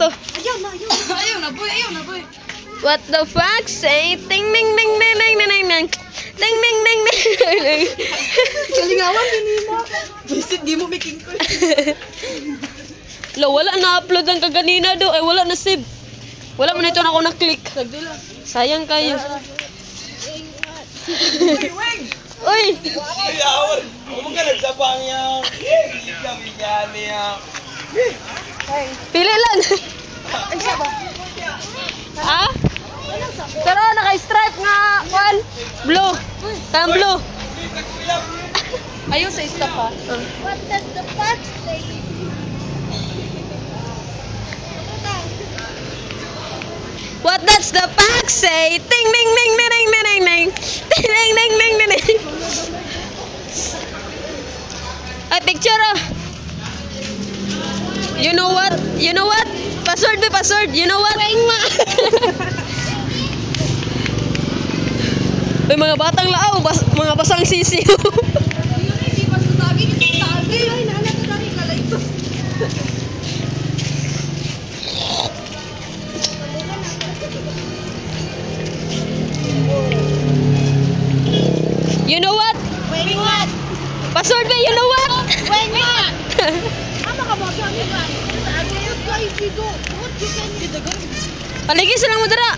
to. Ayaw na, boy. What the fuck say? Ting ning ning ning ning ning ning. Ting ning ning ning ning. Kalingawan din mo. Visit di mo making ko. Lo, wala na-upload ang kaganina do. Ay, wala na save. Wala mo nito na ako na-click. Sayang kayo. Uy! Pili lang. Ah? Pero naka-stripe nga. One. Blue. Tayong blue. Ayaw sa stop ha. What does the fox say? What does the fox say? Ting ning ning ning ning ning ning. Ting ning ning ning ning ning. Ay, picture oh. You know what? You know what? Password be password. You know what? May mga batang lao, mga basang sisiyo. You know what? When what? Password be, you know what? When what? Ano ka mo sa akin? Ayaw kayo dito. What you can do? Paligis lang mo dara.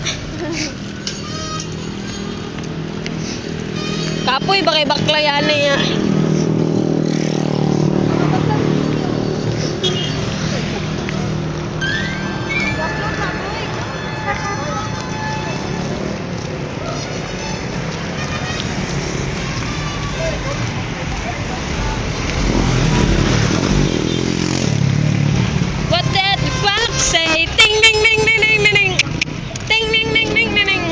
Kapoy ba kay bakla yan niya? What did the fox say? Ting ding ding ding ding ding ding. Ting ding ding ding ding ding.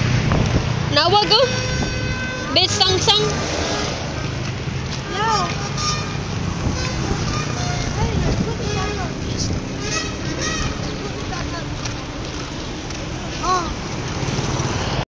Nawag oh. Bitch sang sang. No.